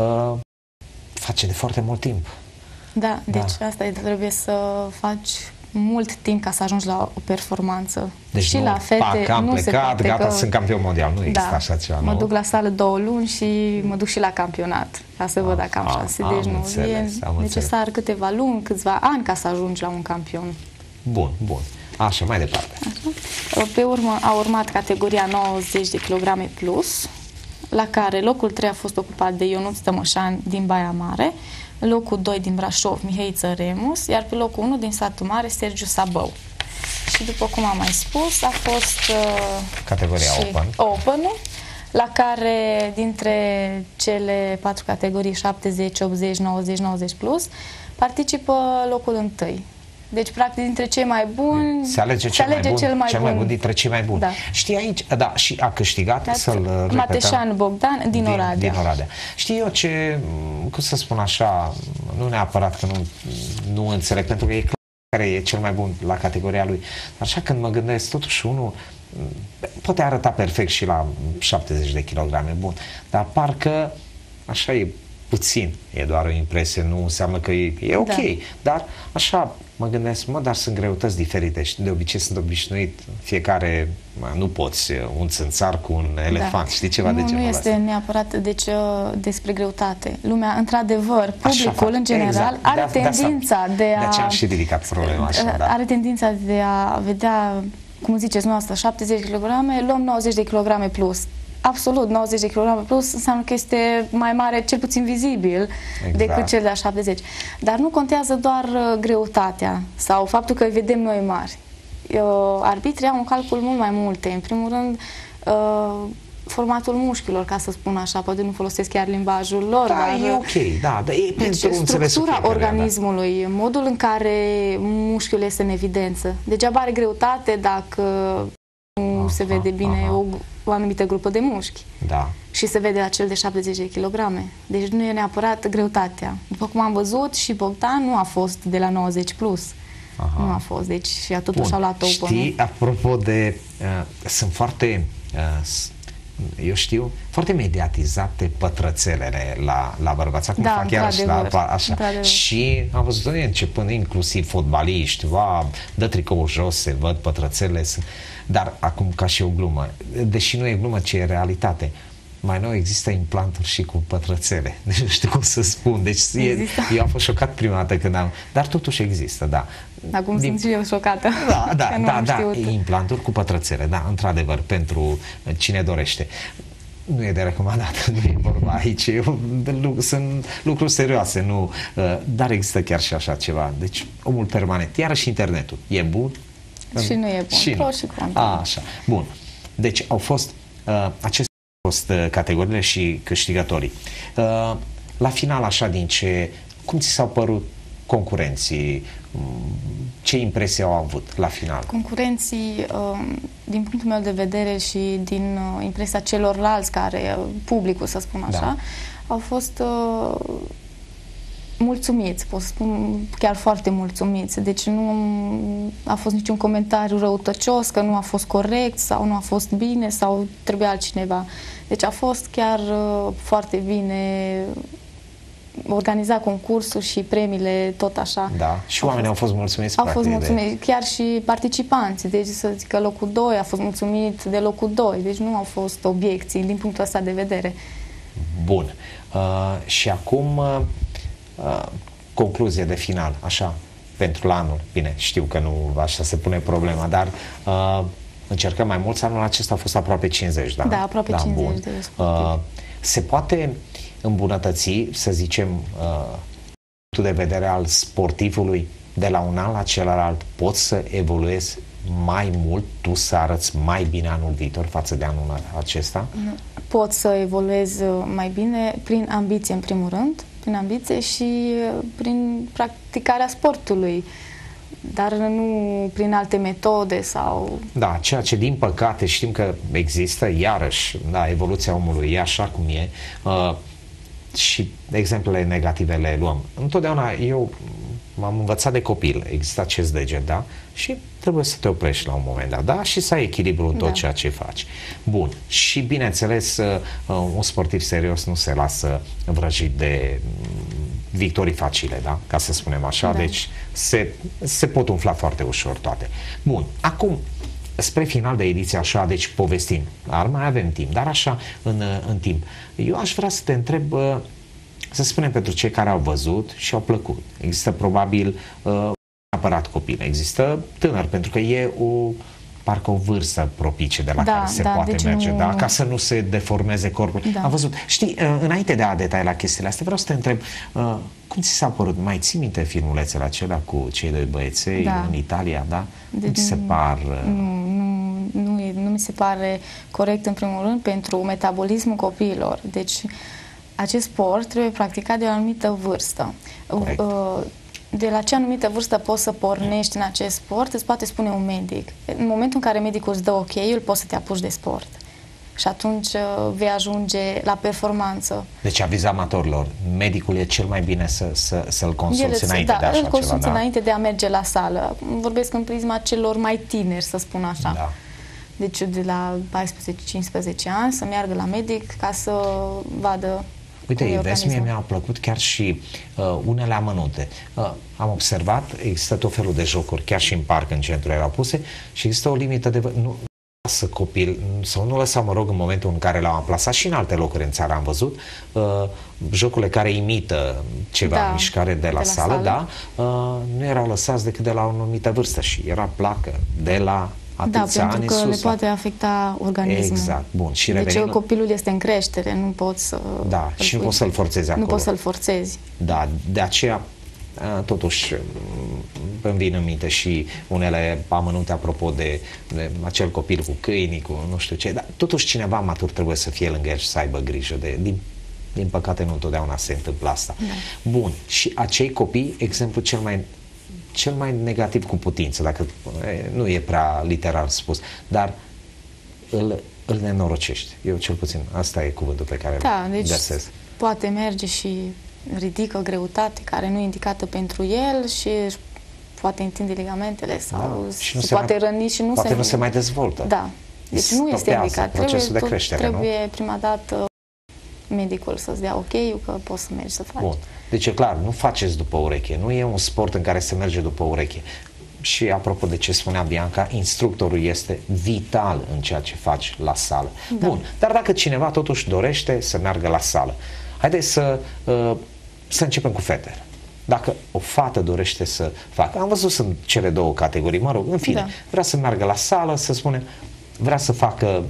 face de foarte mult timp. Da, deci asta trebuie să faci mult timp ca să ajungi la o performanță. Deci și nu, la fete am nu plecat, se poate, gata, că... sunt campion mondial, nu există așa ceva. Mă duc la sală 2 luni și mă duc și la campionat, ca să văd dacă am șanse. Deci nu, e necesar câteva luni, câțiva ani ca să ajungi la un campion. Bun. Așa, mai departe. Așa. Pe urmă a urmat categoria 90 de kilograme plus, la care locul 3 a fost ocupat de Ionuț Tămășan din Baia Mare, locul 2 din Brașov, Mihăiță Remus, iar pe locul 1 din Satul Mare, Sergiu Sabău. Și după cum am mai spus, a fost categoria Open-ul, la care dintre cele 4 categorii 70, 80, 90, 90 plus, participă locul 1. Deci, practic, dintre cei mai buni se alege cel mai bun dintre cei mai buni. Da. Știi aici, da, și a câștigat, să-l repetăm, Mateșan Bogdan din Oradea. Știi eu ce, cum să spun așa, nu neapărat că nu înțeleg, pentru că e clar care e cel mai bun la categoria lui. Așa când mă gândesc, totuși unul poate arăta perfect și la 70 de kilograme, bun, dar parcă așa e puțin, e doar o impresie, nu înseamnă că e ok, dar așa mă gândesc, dar sunt greutăți diferite și de obicei sunt obișnuit, fiecare, nu poți, un țânțar cu un elefant, știi ceva de genul ăsta. Nu este neapărat despre greutate. Lumea, într-adevăr, publicul în general are tendința de a... De aceea am și ridicat problema așa, da. Are tendința de a vedea, cum ziceți noastră, 70 kg, luăm 90 de kg plus. Absolut, 90 de kg plus înseamnă că este mai mare, cel puțin vizibil, decât cel de 70. Dar nu contează doar greutatea sau faptul că îi vedem noi mari. Arbitrii au în calcul mult mai multe. În primul rând, formatul mușchilor, ca să spun așa, poate nu folosesc chiar limbajul lor. Da, dar, e ok, da, dar e pentru structura organismului, modul în care mușchiul este în evidență. Degeaba are greutate dacă nu se vede bine o anumită grupă de mușchi. Da. Și se vede acel de 70 de kilograme. Deci nu e neapărat greutatea. După cum am văzut, și Bogdan nu a fost de la 90 plus. Nu a fost, deci și totuși au luat-o. Știi, apropo de... sunt foarte... eu știu, foarte mediatizate pătrățelele la bărbați. Acum fac iarăși așa. Și am văzut începând inclusiv fotbaliști, dă tricoul jos, se văd pătrățele. Dar acum ca și o glumă, deși nu e glumă, ci e realitate. Mai nou există implanturi și cu pătrățele. Deci nu știu cum să spun. Deci eu am fost șocat prima dată când am... Dar totuși există, da. Acum sunt și eu șocată. Da, implanturi cu pătrățele, da, într-adevăr, pentru cine dorește. Nu e de recomandat, nu e vorba aici, sunt lucruri serioase, nu, dar există chiar și așa ceva. Deci omul permanent, iarăși internetul, e bun? Și nu e bun, și contra. Așa, bun. Deci au fost aceste categoriile și câștigătorii. La final, așa, cum ți s-au părut concurenții? Ce impresie au avut la final? Concurenții, din punctul meu de vedere și din impresia celorlalți care, publicul să spun așa, au fost mulțumiți, pot să spun chiar foarte mulțumiți. Deci nu a fost niciun comentariu răutăcios că nu a fost corect sau nu a fost bine sau trebuie altcineva. Deci a fost chiar foarte bine organizat concursul și premiile tot așa. Da, și oamenii au fost mulțumiți. Au fost mulțumiți, chiar și participanți. Deci să zic că locul 2 a fost mulțumit de locul 2. Deci nu au fost obiecții din punctul ăsta de vedere. Bun. Și acum concluzie de final, așa, pentru la anul. Bine, știu că nu așa se pune problema, dar încercăm mai mulți. Anul acesta a fost aproape 50, da? Da, aproape 50 bun. de sportivi. Se poate îmbunătăți, să zicem, punctul de vedere al sportivului de la un an la celălalt? Poți să evoluezi mai mult, tu să arăți mai bine anul viitor față de anul acesta? Pot să evoluez mai bine prin ambiție, în primul rând, prin ambiție și prin practicarea sportului, dar nu prin alte metode sau... Da, ceea ce din păcate știm că există, iarăși, da, evoluția omului e așa cum e, și exemplele negative le luăm. Întotdeauna eu m-am învățat de copil, există acest deget, da? Și trebuie să te oprești la un moment dat, da? Și să ai echilibru în tot ceea ce faci. Bun. Și bineînțeles, un sportiv serios nu se lasă vrăjit de victorii facile, da? Ca să spunem așa. Da. Deci se pot umfla foarte ușor toate. Bun. Acum, spre final de ediție, așa, deci povestim. Ar mai avem timp, dar așa în timp. Eu aș vrea să te întreb, să spunem pentru cei care au văzut și au plăcut. Există probabil neapărat copil, există tânăr, pentru că e parcă o vârstă propice de la care se poate deci merge, da? Ca să nu se deformeze corpul. Da. Am văzut. Știi, înainte de a detaila chestiile astea, vreau să te întreb, cum ți s-a părut? Mai ții minte filmulețele acelea cu cei doi băieței în Italia, da? Deci, cum ți se par? Nu mi se pare corect, în primul rând, pentru metabolismul copiilor. Deci, acest sport trebuie practicat de o anumită vârstă. De la ce anumită vârstă poți să pornești în acest sport, îți poate spune un medic. În momentul în care medicul îți dă ok-ul, poți să te apuci de sport. Și atunci vei ajunge la performanță. Deci aviz amatorilor, medicul e cel mai bine să-l consulți înainte de așa ceva. Consulți înainte de a merge la sală. Vorbesc în prisma celor mai tineri, să spun așa. Da. Deci de la 14-15 ani să meargă la medic ca să vadă. Uite, vezi, mi-a plăcut chiar și unele amănunte. Am observat, există tot felul de jocuri, chiar și în parc, în centru erau puse, și există o limită de... Nu lasă copil, sau nu lăsa, mă rog, în momentul în care l-au amplasat, și în alte locuri în țară am văzut, jocurile care imită ceva mișcare de la sală, da, nu erau lăsați decât de la o anumită vârstă și era placă de la atâția ani pentru că sus. le poate afecta organismul. Exact, bun. Și deci copilul este în creștere, nu poți să... Da, și nu poți să-l forțezi acolo. Nu poți să-l forțezi. Da, de aceea totuși îmi vin în minte și unele amănunte apropo de acel copil cu câinii, cu nu știu ce, dar totuși cineva matur trebuie să fie lângă el și să aibă grijă din păcate nu întotdeauna se întâmplă asta. Da. Bun, și acei copii, exemplu cel mai negativ cu putință, dacă nu e prea literal spus, dar îl nenorocești. Eu cel puțin, asta e cuvântul pe care îl găsesc. Poate merge și ridică greutate care nu e indicată pentru el și poate întinde ligamentele sau se poate răni și nu se mai dezvoltă. Da. Deci nu este indicat. Procesul de creștere, trebuie prima dată medicul să-ți dea ok-ul că poți să mergi să faci. Bun. Deci e clar, nu faceți după ureche. Nu e un sport în care se merge după ureche. Și apropo de ce spunea Bianca, instructorul este vital în ceea ce faci la sală. Da. Bun, dar dacă cineva totuși dorește să meargă la sală, haideți să începem cu fetele. Dacă o fată dorește să facă, am văzut sunt cele două categorii, mă rog, în fine, vrea să meargă la sală, să spunem, vrea să facă,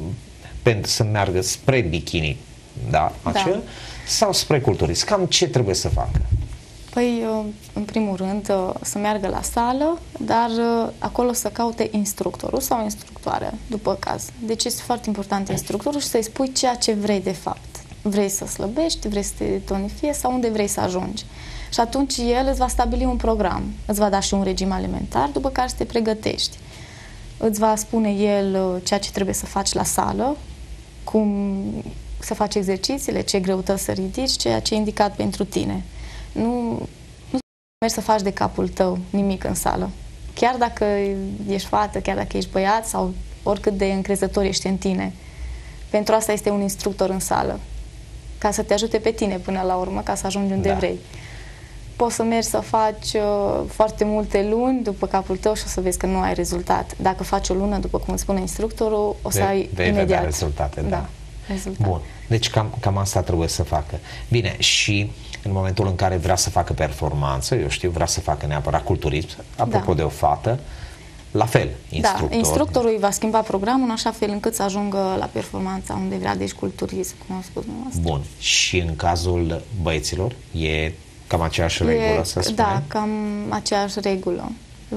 să meargă spre bikini, acel, sau spre culturist. Cam ce trebuie să facă? Păi, în primul rând, să meargă la sală, dar acolo să caute instructorul sau instructoarea, după caz. Deci este foarte important instructorul și să-i spui ceea ce vrei de fapt. Vrei să slăbești, vrei să te tonifiezi sau unde vrei să ajungi. Și atunci el îți va stabili un program, îți va da și un regim alimentar, după care să te pregătești. Îți va spune el ceea ce trebuie să faci la sală, cum să faci exercițiile, ce greutăți să ridici, ceea ce e indicat pentru tine. Nu mergi să faci de capul tău nimic în sală. Chiar dacă ești fată, chiar dacă ești băiat sau oricât de încrezător ești în tine. Pentru asta este un instructor în sală. Ca să te ajute pe tine până la urmă, ca să ajungi unde vrei. Poți să mergi să faci foarte multe luni după capul tău și o să vezi că nu ai rezultat. Dacă faci o lună, după cum îți spune instructorul, o să ai imediat rezultate. Rezultat. Bun. Deci cam asta trebuie să facă. Bine, și în momentul în care vrea să facă performanță, eu știu, vrea să facă neapărat culturism, apropo de o fată, la fel, instructor. Da, instructorul îi va schimba programul în așa fel încât să ajungă la performanța unde vrea, deci culturism, cum am spus dumneavoastră. Bun. Și în cazul băieților, e cam aceeași regulă, să spunem? Da, cam aceeași regulă.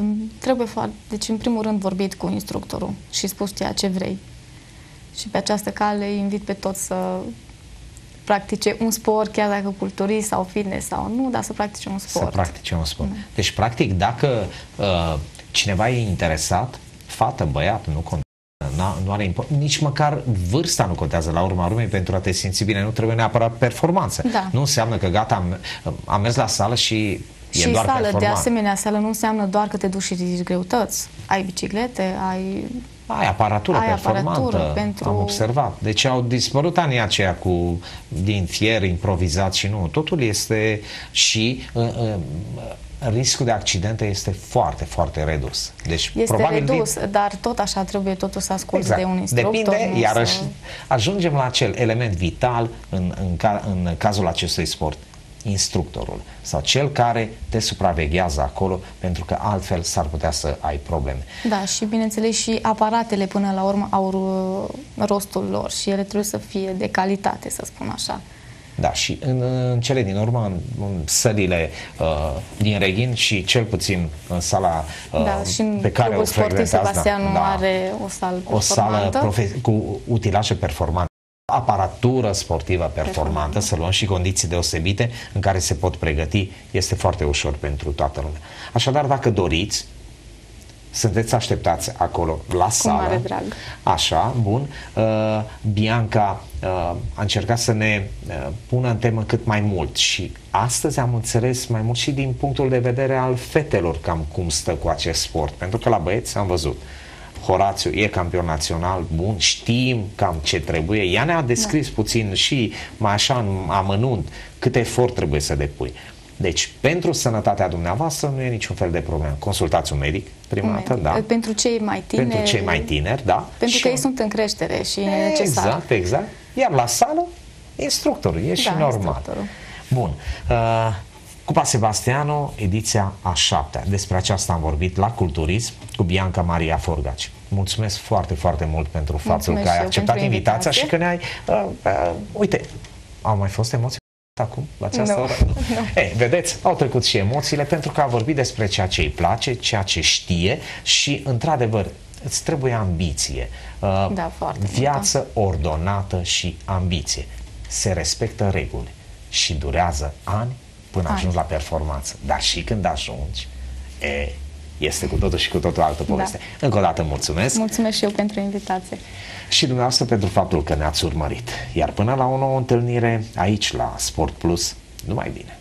Deci, în primul rând, vorbit cu instructorul și spus ceea ce vrei. Și pe această cale îi invit pe toți să practice un sport, chiar dacă culturist sau fitness sau nu, dar să practice un sport. Să practice un sport. Deci, practic, dacă cineva e interesat, fată, băiat, nu contează, nu are nici măcar vârsta nu contează la urma urmei pentru a te simți bine, nu trebuie neapărat performanță. Da. Nu înseamnă că gata, am mers la sală și e doar sală, performanță. De asemenea, sală nu înseamnă doar că te duci și ridici greutăți. Ai biciclete, ai aparatură performantă, am observat. Deci au dispărut anii aceia din fier improvizat și nu. Totul este și riscul de accidente este foarte, foarte redus. Deci, este probabil redus, dar tot așa trebuie totuși să asculți de un instructor. Depinde, iarăși ajungem la acel element vital în cazul acestui sport. Instructorul sau cel care te supraveghează acolo, pentru că altfel s-ar putea să ai probleme. Da, și bineînțeles și aparatele până la urmă au rostul lor și ele trebuie să fie de calitate, să spun așa. Da, și în cele din urmă, în sălile din Reghin și cel puțin în sala și pe care o frecventați, Sebastianu are o sală cu utilaje performante, aparatură sportivă performantă, să luăm și condiții deosebite în care se pot pregăti, este foarte ușor pentru toată lumea. Așadar, dacă doriți, sunteți așteptați acolo la sală. Cu mare drag. Așa, bun. Bianca a încercat să ne pună în temă cât mai mult și astăzi am înțeles mai mult și din punctul de vedere al fetelor cam cum stă cu acest sport, pentru că la băieți am văzut Horațiu e campion național, bun, știm cam ce trebuie. Ea ne-a descris puțin și mai așa în amănunt cât efort trebuie să depui. Deci, pentru sănătatea dumneavoastră nu e niciun fel de problemă. Consultați un medic, prima dată, da. Pentru cei mai tineri. Pentru cei mai tineri, da. Pentru că ei sunt în creștere și e necesar. Exact. Iar la sală, instructorul, e și normal. Bun. Cupa Sebastiano, ediția a 7-a. Despre aceasta am vorbit la Culturism cu Bianca Maria Forgaci. Mulțumesc foarte, foarte mult pentru faptul că ai acceptat invitația și că ne-ai... uite, au mai fost emoții acum, la această oră? Nu. Vedeți, au trecut și emoțiile pentru că a vorbit despre ceea ce îi place, ceea ce știe și, într-adevăr, îți trebuie ambiție. Viață ordonată și ambiție. Se respectă reguli și durează ani până ajungi la performanță. Dar și când ajungi, este cu totul și cu totul altă poveste. Încă o dată mulțumesc. Mulțumesc și eu pentru invitație. Și dumneavoastră pentru faptul că ne-ați urmărit. Iar până la o nouă întâlnire aici la Sport Plus, numai bine!